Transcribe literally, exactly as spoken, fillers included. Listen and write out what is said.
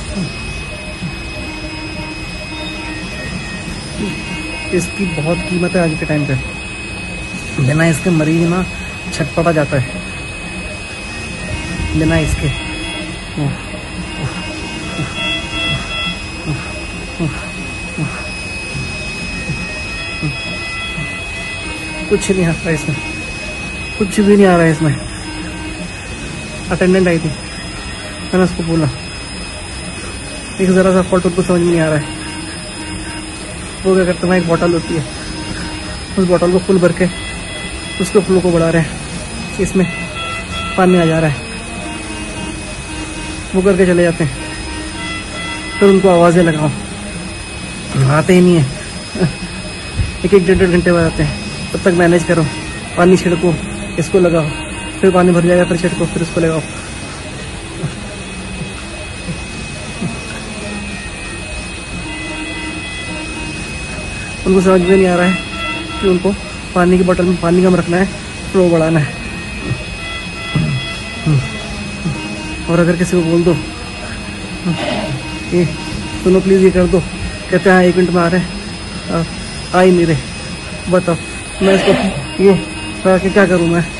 इसकी बहुत कीमत है आज के टाइम पे। बिना इसके मरीज ना छटपटा जाता है, बिना इसके। कुछ नहीं आ रहा इसमें, कुछ भी नहीं आ रहा है इसमें। अटेंडेंट आई थी, मैंने उसको बोला एक जरा सा फॉल्ट उनको समझ में नहीं आ रहा है। वो क्या करते हैं, एक बोतल होती है, उस बोतल को फुल भर के उसके फ्लो को बढ़ा रहे हैं, इसमें पानी आ जा रहा है, वो करके चले जाते हैं। फिर उनको आवाज़ें लगाओ, आते ही नहीं है। एक एक डेढ़ डेढ़ घंटे बाद आते हैं, तब तक मैनेज करो, पानी छिड़को, इसको लगाओ, फिर पानी भर जाएगा, फिर छिड़को, फिर इसको लगाओ। उनको समझ में नहीं आ रहा है कि उनको पानी की बोतल में पानी कम रखना है, फ्लो बढ़ाना है। और अगर किसी को बोल दो ये सुनो प्लीज़ ये कर दो, कहते हैं एक मिनट में आ रहे हैं, आ ही नहीं रहे। बताओ मैं इसको यूँ क्या करूँ मैं।